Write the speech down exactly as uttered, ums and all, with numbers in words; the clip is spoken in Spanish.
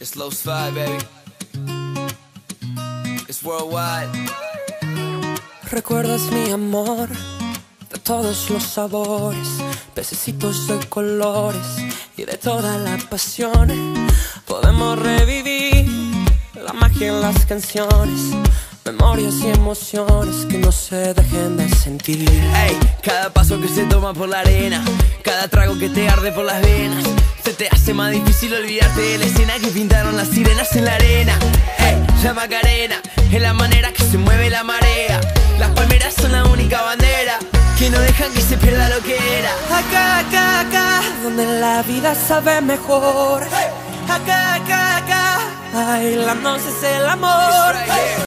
It's Low Slide, baby. It's worldwide. Recuerdas mi amor de todos los sabores, pececitos de colores y de toda la pasión. Podemos revivir la magia en las canciones, memorias y emociones que no se dejen de sentir. Ey, cada paso que se toma por la arena, cada trago que te arde por las venas, se te hace más difícil olvidarte de la escena que pintaron las sirenas en la arena. Ey, la Macarena es la manera que se mueve la marea. Las palmeras son la única bandera que no dejan que se pierda lo que era. Acá, acá, acá, donde la vida sabe mejor. Acá, acá, acá, bailando es el amor.